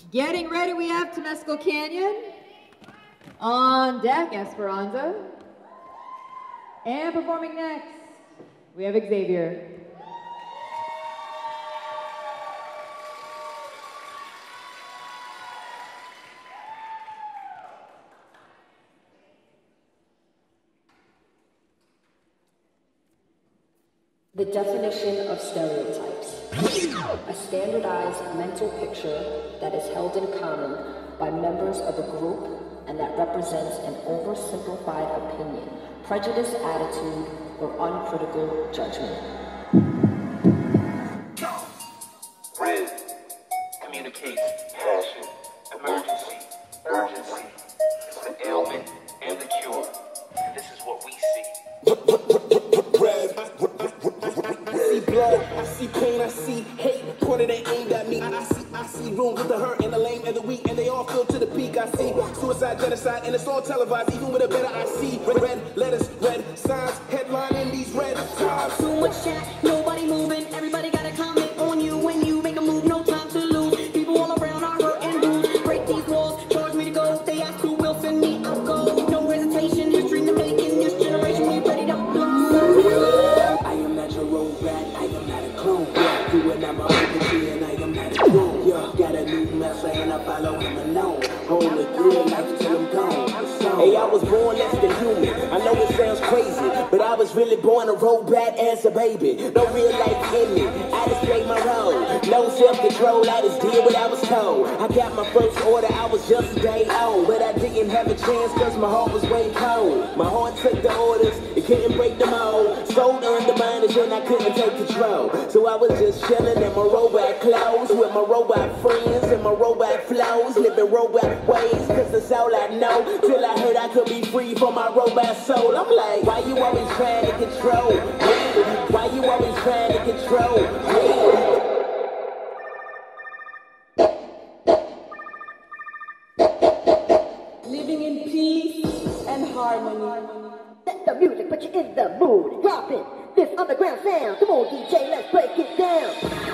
Getting ready, we have Temescal Canyon. On deck, Esperanza. And performing next, we have Xavier. The definition of stereotypes. A standardized mental picture that is held in common by members of a group and that represents an oversimplified opinion, prejudiced attitude, or uncritical judgment. Red communicates passion, emergency, urgency. It's the ailment and the cure. And this is what we see. Red. I see blood, I see pain, I see hate pointed and aimed at me. I see room with the hurt and the lame and the weak, and they all feel to the peak. I see suicide, genocide, and it's all televised. Even with a better I see red letters, red signs, headline in these red times. Too much chat, nobody moving. Everybody got a comment on you when you make a move. No time to lose. People all around are hurt and bruised. Break these walls, charge me to go. They ask who will send me. I'll go. No hesitation. History to make in this generation. We ready to blow. I am not your road rat. I am not a clone. Yeah, do it, I'm a RPG and I am not a clone. Yeah, got a new master and I follow him alone. Hold it real life till I'm gone. Hey, I was born less than human. I know it sounds crazy, but I was really born a road rat as a baby. No real life in me. I just played my role. No self-control. I just did what I was told. I got my first order. I was just a day old, but I didn't have a chance because my heart was way cold. My heart took the orders. It couldn't break the mold. Sold undermined and I couldn't take control. So I was just chilling in my robot clothes with my robot friends and my robot flows, living robot ways, cause that's all I know. Till I heard I could be free from my robot soul. I'm like, why you always trying to control me? Why you always trying to control me? Living in peace and harmony. Let the music put you in the mood. Drop it. This underground sound. Come on, DJ, let's break it down.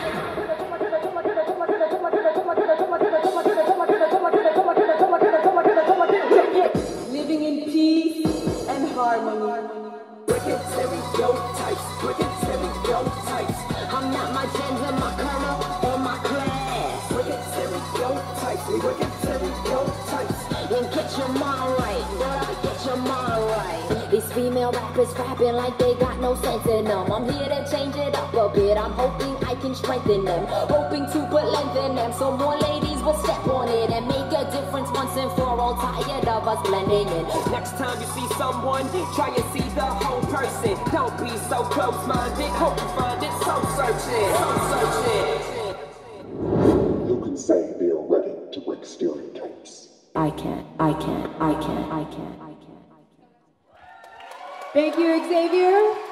Living in peace and harmony. Breaking stereotypes. Breaking stereotypes. I'm not my gender, my color, or my class. Breaking stereotypes. Breaking stereotypes. And get your mind right, brother, get your mind right. These female rappers rapping like they got no sense in them. I'm here to change it up a bit. I'm hoping I can strengthen them, hoping to put length in them, so more ladies will step on it and make a difference once and for all. Tired of us blending in. Next time you see someone, try and see the whole person. Don't be so close-minded. Hope you find it. So searching. You can say they are ready to break stereotypes. I can't. Thank you, Xavier.